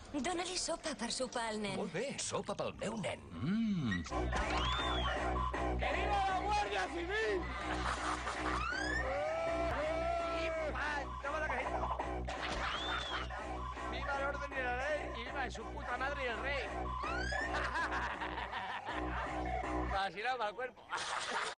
Dóna-li sopa per sopar al nen. Molt bé, sopa pel meu nen. ¡Que viva la Guardia Civil! ¡Toma la cajita! ¡Viva el orden y la ley! ¡Y viva su puta madre y el rey! Vacilado para el cuerpo.